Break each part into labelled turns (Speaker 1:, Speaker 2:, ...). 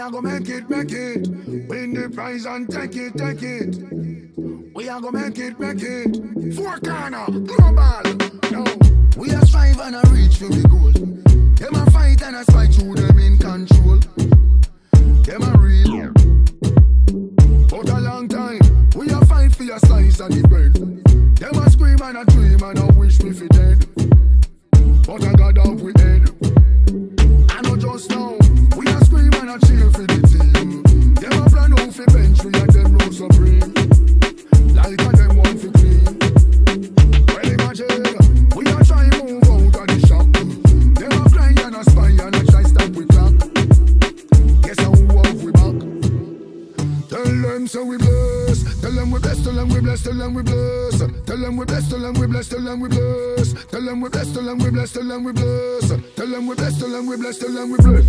Speaker 1: are gonna make it. Win the prize and take it. We are gonna make it. Four corner, global. No, we are strive and a reach for the goal. Them a fight and a spite through them in control. Them a real. But a long time, we a fight for your slice and the bread. Them a scream and a dream and a wish me fi dead. But I got up with head. I know just now, we a scream and a cheer for the team. Them a plan out fi bench, we a them roll supreme. Like a them one fi clean. Well imagine, we a try move out of the shop. Them a cry and a spy and a try stop with clock. Guess how off we back. Tell them so we bless. Tell them we bless, tell them we bless, tell them we bless. Tell them we bless, tell them we bless, tell them we bless. Tell them we bless, tell them we bless, tell them we bless. Tell them we bless, tell them we bless, tell them we bless.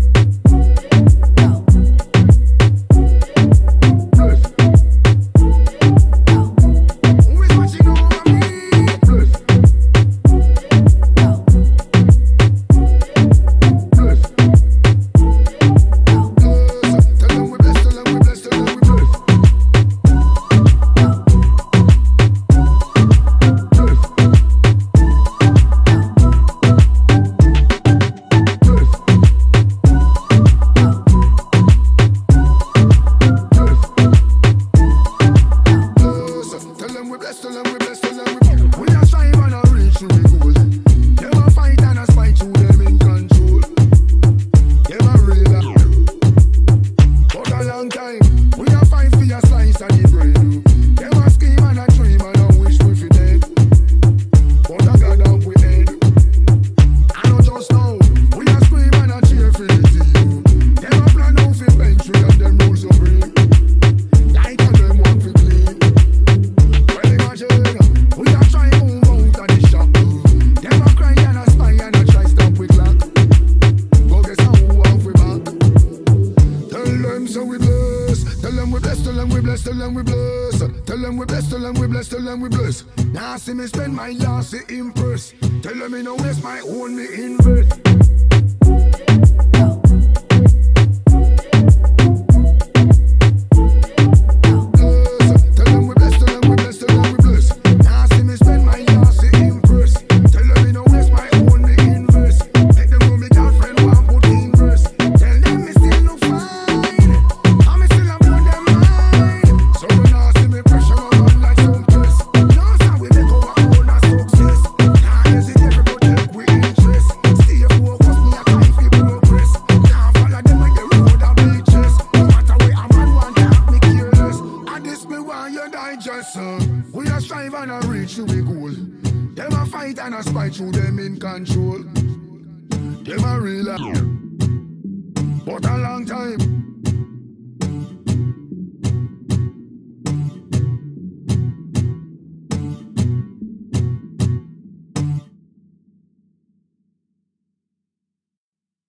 Speaker 1: Now see me spend my last to impress. Tell them me no waste my own, me invest. We a strive and a reach to the goal. Them a fight and a spite through them in control. Them a real.